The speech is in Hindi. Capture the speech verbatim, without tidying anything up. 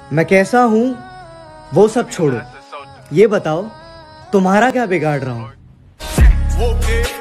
मैं कैसा हूँ वो सब छोड़ो, ये बताओ तुम्हारा क्या बिगाड़ रहा हूँ।